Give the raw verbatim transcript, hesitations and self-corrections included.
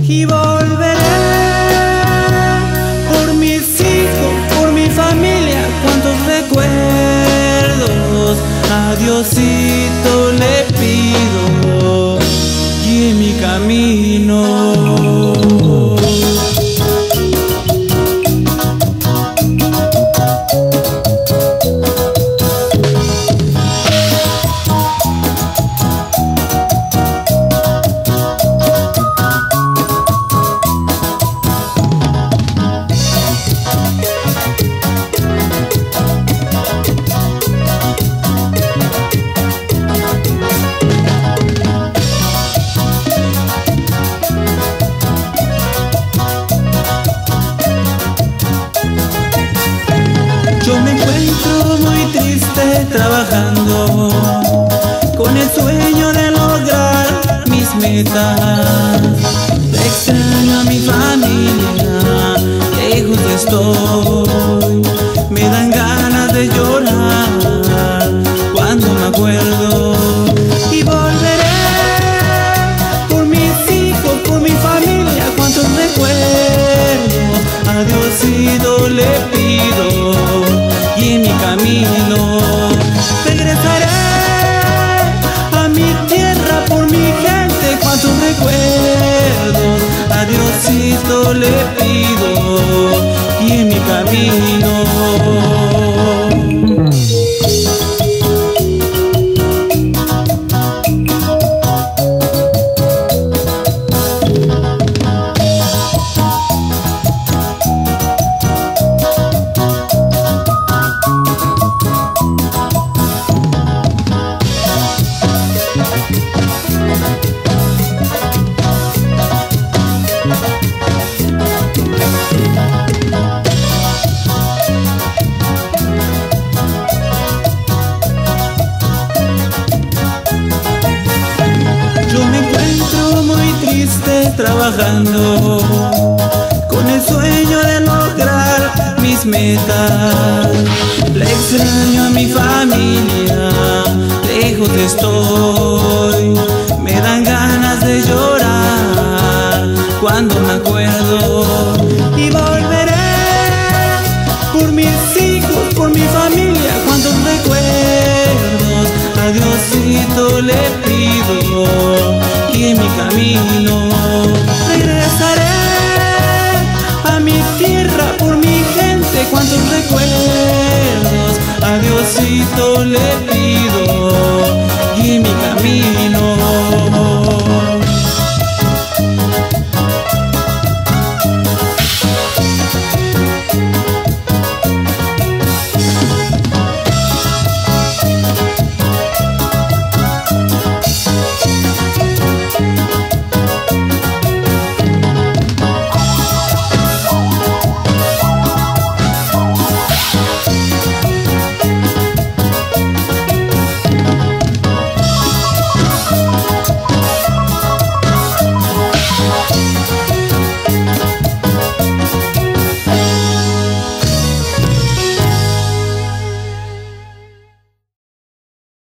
y volveré por mis hijos, por mi familia. Cuántos recuerdos a Diosito le pido y en mi camino. Yo me encuentro muy triste trabajando con el sueño de lograr mis metas. Extraño a mi familia, lejos estoy. Me dan ganas de llorar cuando me acuerdo. Y volveré por mis hijos, por mi familia. Cuántos recuerdos a Diosito le pido y en mi camino regresaré a mi tierra por mi gente. Cuántos recuerdos a Diosito le pido y en mi camino. Trabajando con el sueño de lograr mis metas. Le extraño a mi familia, lejos estoy. Me dan ganas de llorar cuando me acuerdo. Y volveré por mis hijos, por mi familia. Cuántos recuerdos a Diosito le pido y en mi camino regresaré a mi tierra por mi gente. Cuántos recuerdos a Diosito le pido y en mi